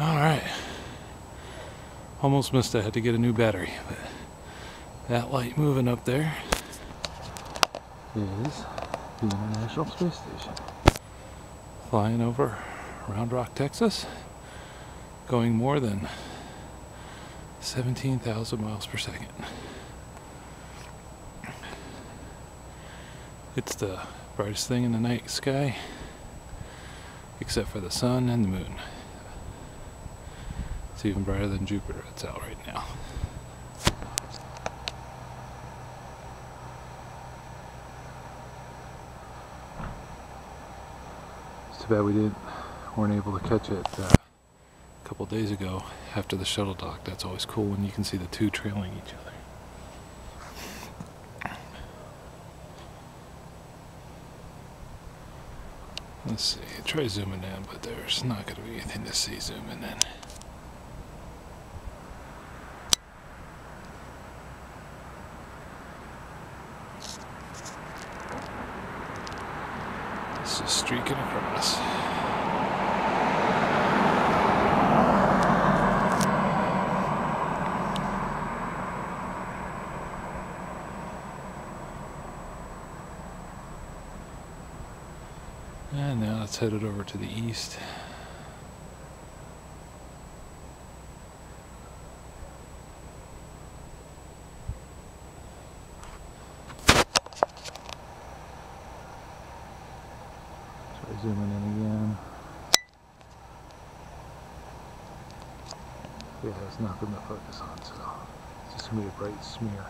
Alright. Almost missed it. I had to get a new battery. But that light moving up there is the International Space Station. Flying over Round Rock, Texas. Going more than 17,000 miles per second. It's the brightest thing in the night sky, except for the sun and the moon. It's even brighter than Jupiter. It's out right now. It's too bad we weren't able to catch it a couple days ago after the shuttle dock. That's always cool when you can see the two trailing each other. Let's see, try zooming in, but there's not going to be anything to see zooming in. It's just streaking across. And now it's headed over to the east. Try zooming in again. Yeah, there's nothing to focus on, so it's just going to be a bright smear.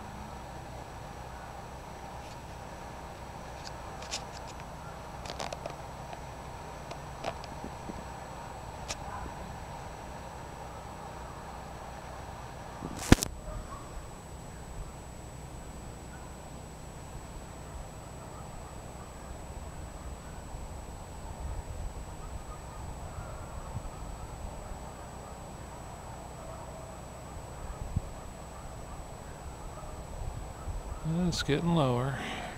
It's getting lower.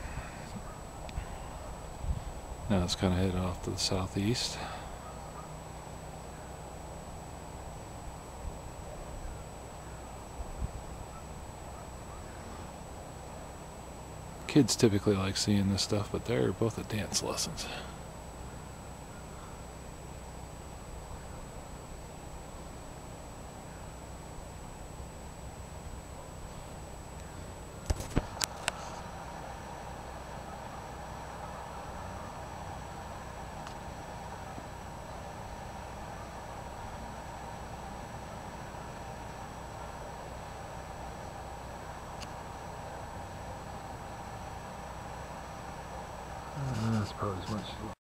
Now it's kind of headed off to the southeast. Kids typically like seeing this stuff, but they're both at dance lessons. That's probably as much